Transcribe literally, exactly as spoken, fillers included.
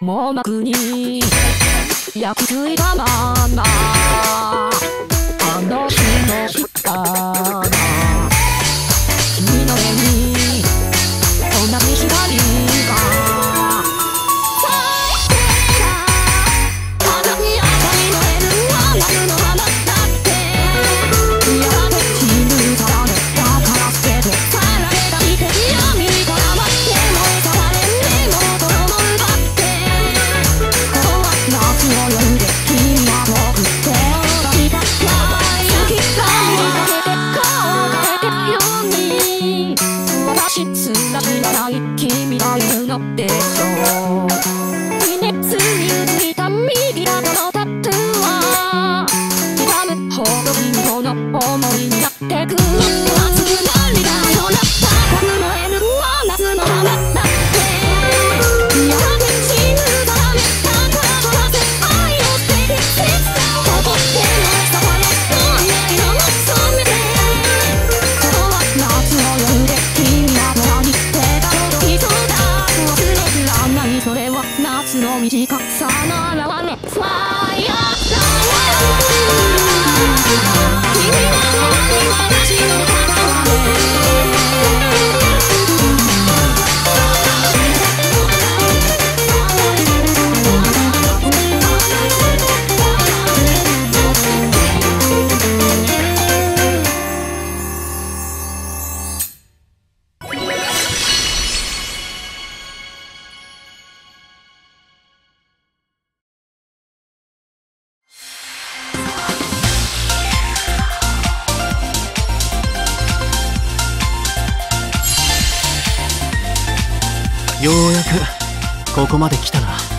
網膜に焼き付いたままあの日の下が君の目に同じ光が咲いてた花に赤いのえるは夏の花だってやがて死ぬからねだから捨ててさられたいて闇から待っても触れんでも心も奪ってここは夏の夜で君は僕手を抱いた月が見かけて顔を変えてるように私すら知らない君がいるのでしょう微熱についた右肩のタトゥーは痛むほど君との想いになってく熱くなりだよな僕の N は夏の花だってやがて死ぬからねだから取らせ愛を捨てて切な怒っても触れないのも染めてここは夏の夜で君は空に手が届きそうだ忘れらんないそれは夏の短さの表れ Fire君は何も私の片割ようやくここまで来たな。